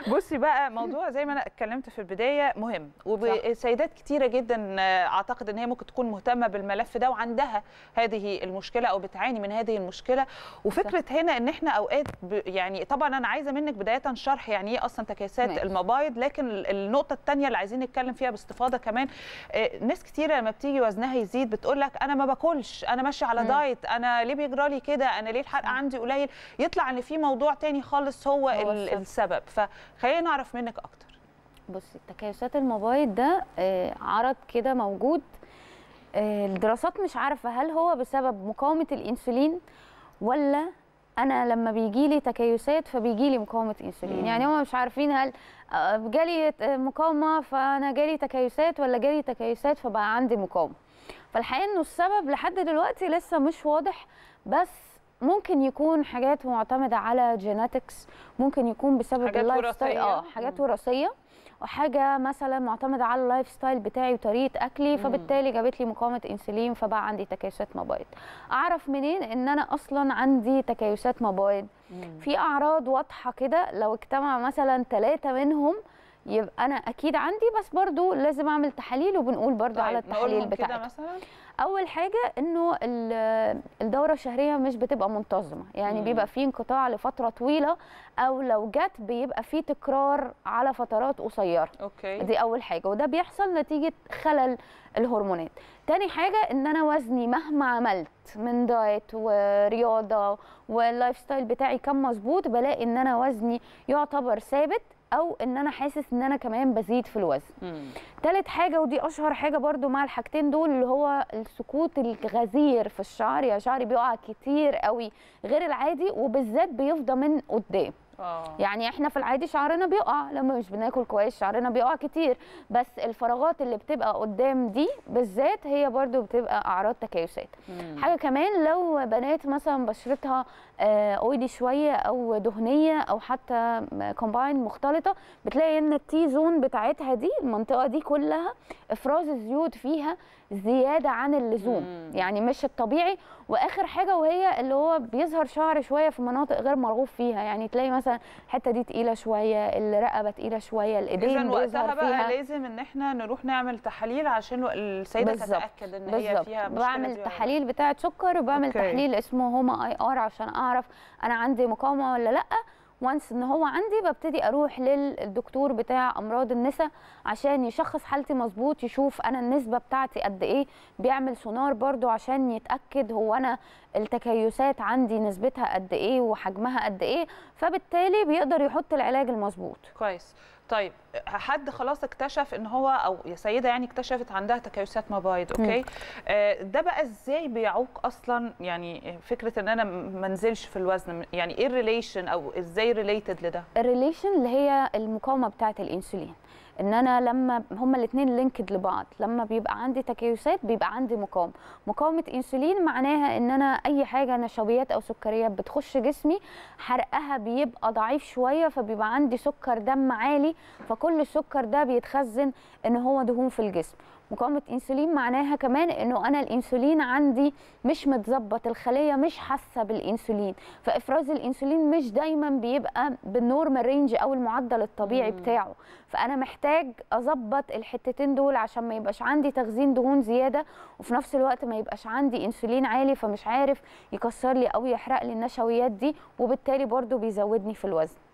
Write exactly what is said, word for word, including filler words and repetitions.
بصي بقى، موضوع زي ما انا اتكلمت في البدايه مهم، وسيدات كتيره جدا اعتقد ان هي ممكن تكون مهتمه بالملف ده وعندها هذه المشكله او بتعاني من هذه المشكله. وفكره صح. هنا ان احنا اوقات يعني طبعا انا عايزه منك بدايه شرح يعني ايه اصلا تكيسات ماشي. المبايض، لكن النقطه الثانيه اللي عايزين نتكلم فيها باستفاضه كمان، ناس كتيره لما بتيجي وزنها يزيد بتقول لك انا ما باكلش، انا ماشيه على م. دايت، انا ليه بيجرى لي كده، انا ليه الحرق عندي قليل، يطلع ان في موضوع تاني خالص هو, هو السبب. فخلينا نعرف منك اكتر. بصي، تكيسات المبايض ده عرض كده موجود، الدراسات مش عارفه هل هو بسبب مقاومه الانسولين ولا انا لما بيجي لي تكيسات فبيجي لي مقاومه انسولين. مم. يعني هم مش عارفين هل جالي مقاومه فانا جالي تكيسات ولا جالي تكيسات فبقى عندي مقاومه. فالحقيقه انه السبب لحد دلوقتي لسه مش واضح، بس ممكن يكون حاجات معتمده على جيناتكس، ممكن يكون بسبب اللايف ستايل، اه حاجات وراثيه، وحاجه مثلا معتمده على اللايف ستايل بتاعي وطريقه اكلي، فبالتالي جابت لي مقاومه انسولين فبقى عندي تكيسات مبايض. اعرف منين ان انا اصلا عندي تكيسات مبايض؟ في اعراض واضحه كده، لو اجتمع مثلا ثلاثه منهم يبقى انا اكيد عندي، بس برضو لازم اعمل تحاليل، وبنقول برضو طيب على التحاليل بتاعتها. اول حاجه انه الدوره الشهريه مش بتبقى منتظمه، يعني مم. بيبقى في انقطاع لفتره طويله، او لو جت بيبقى في تكرار على فترات قصيره. اوكي، دي اول حاجه، وده بيحصل نتيجه خلل الهرمونات. تاني حاجه ان انا وزني مهما عملت من دايت ورياضه واللايف ستايل بتاعي كان مظبوط، بلاقي ان انا وزني يعتبر ثابت، او ان انا حاسس ان انا كمان بزيد في الوزن. مم. تالت حاجه ودي اشهر حاجه برضو مع الحاجتين دول، اللي هو السقوط الغزير في الشعر، يا شعري بيقع كتير قوي غير العادي، وبالذات بيفضى من قدام. أوه. يعني احنا في العادي شعرنا بيقع لما مش بناكل كويس، شعرنا بيقع كتير، بس الفراغات اللي بتبقى قدام دي بالذات هي برضو بتبقى اعراض تكيسات. مم. حاجه كمان، لو بنات مثلا بشرتها اويلي شويه او دهنيه او حتى كومباين مختلطه، بتلاقي ان التي زون بتاعتها دي، المنطقه دي كلها افراز الزيوت فيها زياده عن اللزوم. مم. يعني مش الطبيعي. واخر حاجه وهي اللي هو بيظهر شعر شويه في مناطق غير مرغوب فيها، يعني تلاقي مثلا الحته دي تقيله شويه، الرقبه تقيله شويه، الايدين بيظهر فيها. وقتها بقى لازم ان احنا نروح نعمل تحاليل عشان السيده تتاكد ان بالزبط. هي فيها مشكله. بعمل تحاليل بتاعه سكر، وبعمل أوكي. تحليل اسمه هوما اي ار عشان اعرف انا عندي مقاومه ولا لا. وانس ان هو عندي، ببتدي اروح للدكتور بتاع امراض النساء عشان يشخص حالتي مظبوط، يشوف انا النسبه بتاعتي قد ايه، بيعمل سونار برضو عشان يتاكد هو انا التكيسات عندي نسبتها قد ايه وحجمها قد ايه، فبالتالي بيقدر يحط العلاج المظبوط. كويس. طيب حد خلاص اكتشف ان هو، او يا سيده يعني اكتشفت عندها تكيسات مبايض، اوكي، آه ده بقى ازاي بيعوق اصلا يعني فكره ان انا ما انزلش في الوزن؟ يعني ايه الريليشن او ازاي ريليتد لده؟ الريليشن اللي هي المقاومه بتاعه الانسولين، ان انا لما هما الاثنين لينكد لبعض، لما بيبقى عندي تكيسات بيبقى عندي مقاومه. مقاومه انسولين معناها ان انا اي حاجه نشويات او سكريات بتخش جسمي حرقها بيبقى ضعيف شويه، فبيبقى عندي سكر دم عالي، فكل السكر ده بيتخزن ان هو دهون في الجسم. مقاومه انسولين معناها كمان انه انا الانسولين عندي مش متظبط، الخليه مش حاسه بالانسولين، فافراز الانسولين مش دايما بيبقى بالنورمال رينج او المعدل الطبيعي مم. بتاعه، فانا محتاج اظبط الحتتين دول عشان ما يبقاش عندي تخزين دهون زياده، وفي نفس الوقت ما يبقاش عندي انسولين عالي فمش عارف يكسر لي او يحرق لي النشويات دي، وبالتالي برضو بيزودني في الوزن.